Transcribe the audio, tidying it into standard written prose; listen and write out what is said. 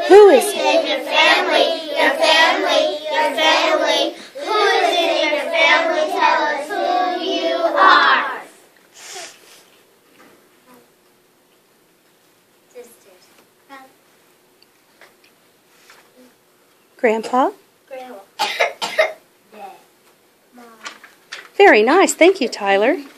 Who is in your family? Your family, your family. Who is in your family? Tell us who you are. Sisters. Grandpa? Grandma. Dad. Mom. Very nice. Thank you, Tyler.